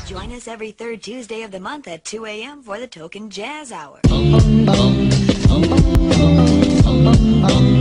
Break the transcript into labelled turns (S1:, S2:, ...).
S1: Join us every third Tuesday of the month at 2 a.m. for the Token Jazz Hour.